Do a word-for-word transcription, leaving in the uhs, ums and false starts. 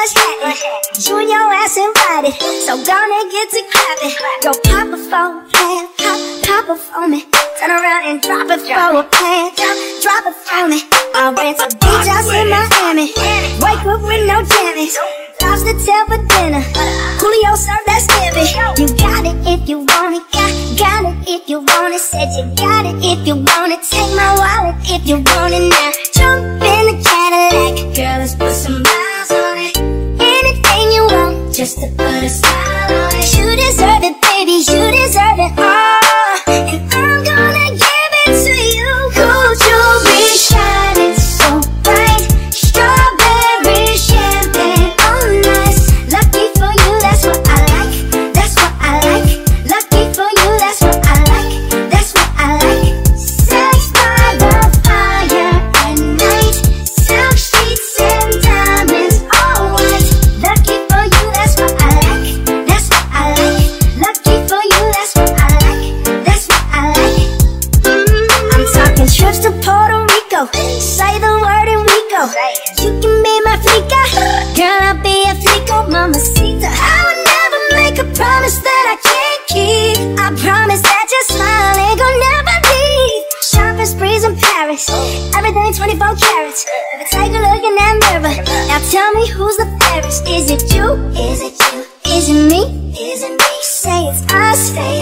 what's happening. You and your ass invited, so gonna get to clapping. Go pop a phone, plan, pop, pop it for me. Turn around and drop it for a plan, drop, drop it for me. I'll rent a beach house in Miami, wake up with no jammies. Lobster tail for dinner, Julio served that skivvy. You got it if you want it, got, got it if you want it. Said you got it if you want it, take my wallet if you want it now. Jump in the Cadillac, girl, let's put some miles on it. Anything you want, just to put a smile on it. You deserve it, baby, you deserve it all, and I'm gonna give it to you. Gold jewelry shining so bright, strawberry champagne, oh nice. Lucky for you, that's what I like, that's what I like. Lucky for you, that's what I like, that's what I like. Sex by the fire at night, silk sheets and diamonds, all white. Lucky for you, that's what I like, that's what I like. Lucky for you, that's what I like, that's what I like. Mm, I'm talking trips to Puerto Rico, say the word and we go. You can be my flica, girl, I'll be a flico, mamacita. I would never make a promise that I can't keep. I promise that your smile ain't gonna never leave. Shopping sprees in Paris, everything twenty-four carats. But take a look in that mirror, now tell me who's the fairest. Is it you? Is it you? Is it me? Is it me? Say it's us.